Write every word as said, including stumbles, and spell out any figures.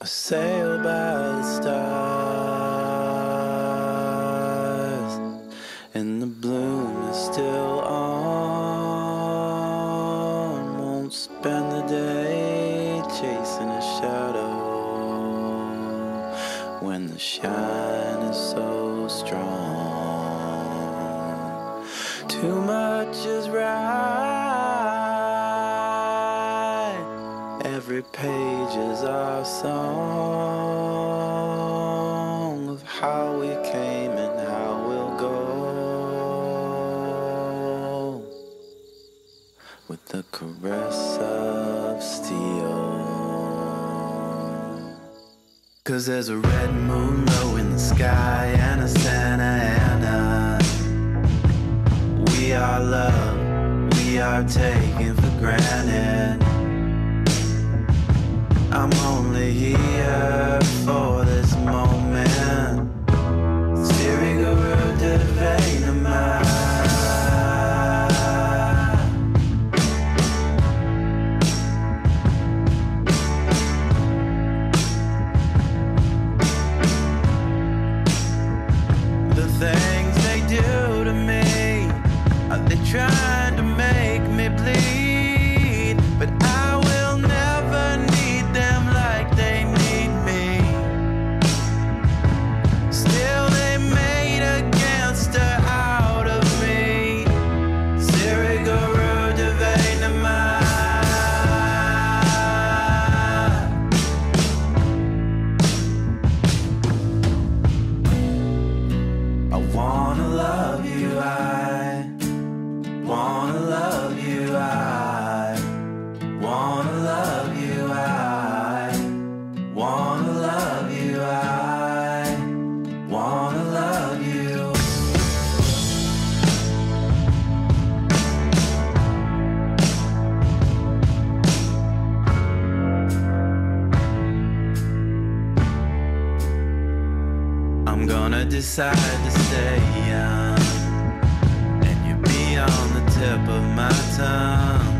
I sail by the stars, and the bloom is still on. Won't spend the day chasing a shadow when the shine is so strong. Too much is right. Every page is our song of how we came and how we'll go, with the caress of steel. 'Cause there's a red moon low in the sky and a Santa Ana. We are love, we are taken for granted. I'm only here for this moment. Siriguru Devainama. The things they do to me, are they trying to make me bleed? But I will never need them like they need me. Still they made a gangster out of me. Siriguru Devainama. I wanna love you, I wanna love you, I wanna love you, I wanna love you, I wanna love you. I'm gonna decide to stay young, and you'll be on the tip of my tongue.